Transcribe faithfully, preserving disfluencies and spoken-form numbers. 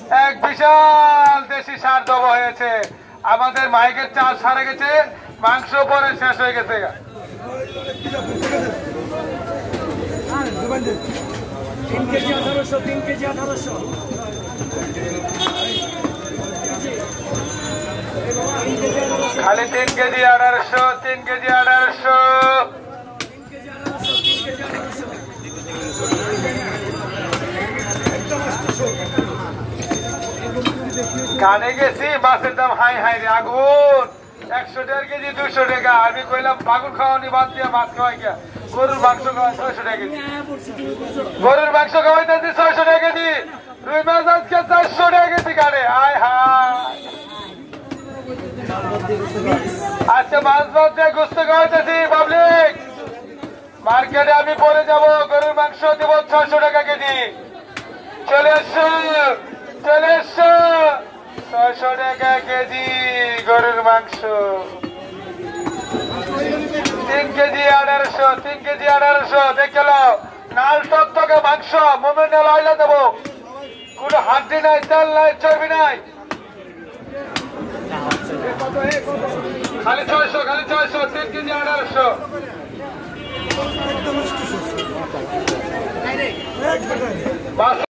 এক বিশাল দেশি ষাঁড় জবা হয়েছে। আমাদের মাইকের চাল সারে গেছে, মাংস পরে শেষ হয়ে গেছে। তিন কেজি আঠারোশো তিন কেজি আঠারোশো খালি তিন কেজি আঠারোশো তিন কেজি আঠারোশো কানে গেছি মাছের দাম হাই হাই রে আগুন। একশো দেড় কেজি দুশো টাকা। আমি কইলাম বাগুন খাওয়ানি বাদ দিয়ে মাছ খাওয়াই গিয়া গরুর মাংস খাওয়াই ছয়শো টাকা কেজি। গরুর মাংস খাওয়াইতেছি ছয়শো টাকা কেজি। রুই মাছ আজকে চারশো টাকা কেজি কানে। হাই হাই আজকে মাছ বাদ দিয়ে গোস্ত খাওয়াইতেছি পাবলিক। মার্কেটে আমি পরে যাব, গরুর মাংস দেবো ছয়শো টাকা কেজি। চলে এসো চলে এসো ছয়শো টাকা কেজি গরুর মাংস। তিন কেজি আঠারোশো তিন কেজি আঠারোশো দেখে নাও। নাল টকটকে মাংস মোমেন্টাল অয়েলে দেবো। কোনো হাড্ডি নাই, তেল নাই, চর্বি নাই। খালি ছয়শো খালি ছয়শো তিন কেজি আঠারোশো।